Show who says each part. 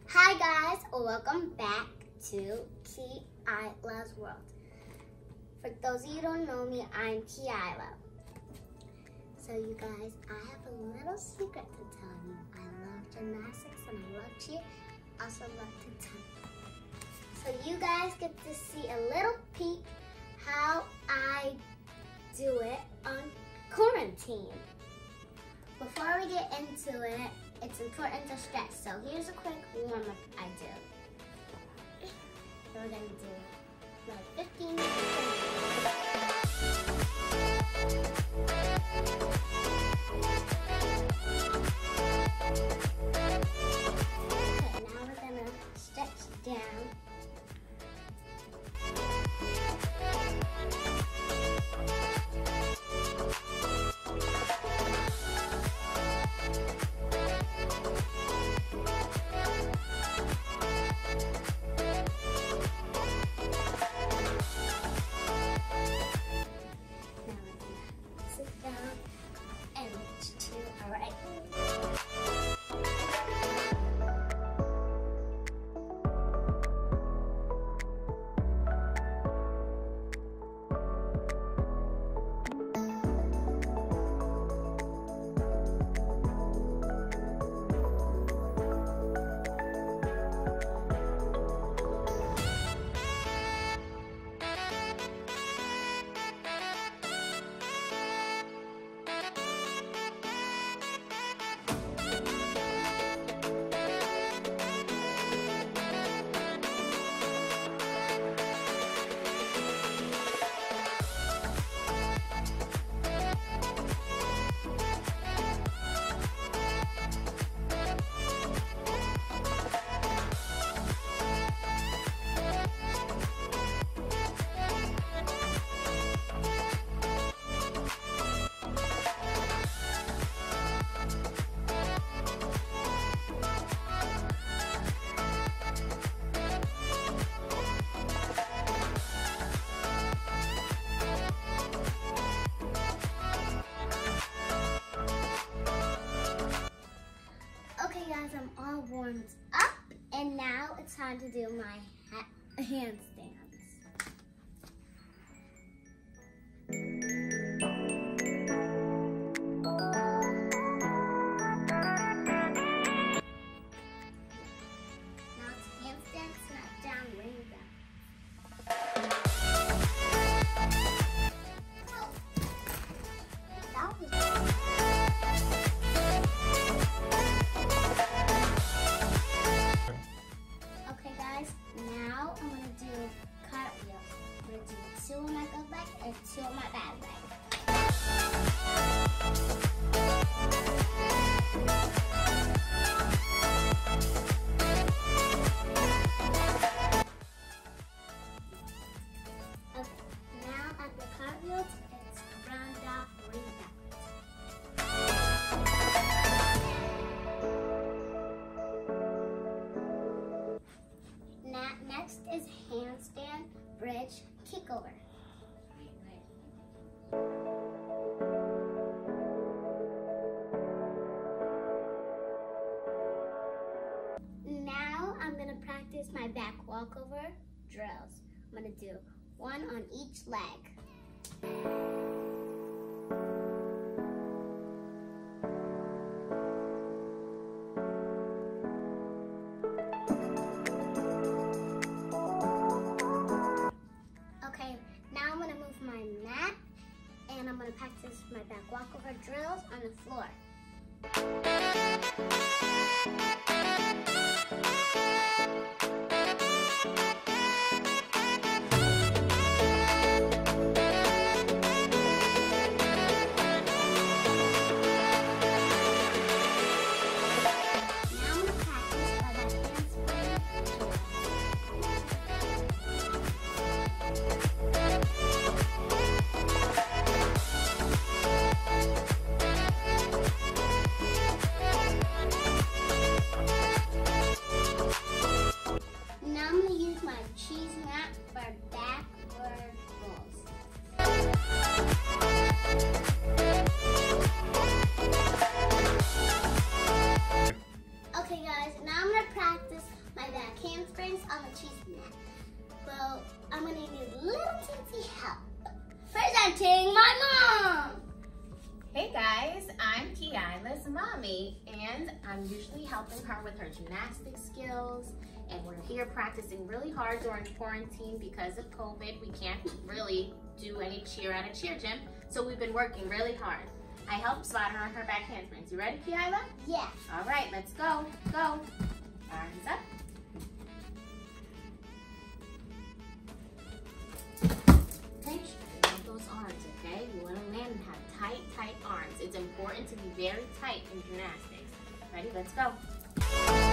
Speaker 1: Hi guys, welcome back to Kiila's World. For those of you who don't know me, I'm Kiila. So you guys, I have a little secret to tell you. I love gymnastics and I love cheer. I also love to tap. So you guys get to see a little peek how I do it on quarantine. Before we get into it, it's important to stretch. So here's a quick warm-up I do. So we're gonna do like 15 Okay, now we're gonna stretch down. I'm all warmed up, and now it's time to do my handstands. Now it's handstands, not down, ring down. Now I'm going to do cartwheels. I'm going to do 2 on my good leg and 2 on my bad leg. Okay, now at the cartwheels, it's round up, ring back. Next is handstand, bridge, kickover. Now I'm going to practice my back walkover drills. I'm going to do 1 on each leg. And I'm going to practice my back walkover drills on the floor. my back handsprings on the cheese mat. Well, I'm gonna need a little teensy help. Presenting my mom!
Speaker 2: Hey guys, I'm Kiala's mommy, and I'm usually helping her with her gymnastics skills. And we're here practicing really hard during quarantine because of COVID. We can't really do any cheer at a cheer gym, so we've been working really hard. I helped spot her on her back handsprings. You ready, Kiala?
Speaker 1: Yeah.
Speaker 2: All right, let's go. Go. Arms up. Okay, straighten out those arms, okay? You want to land and have tight arms. It's important to be very tight in gymnastics. Ready? Let's go.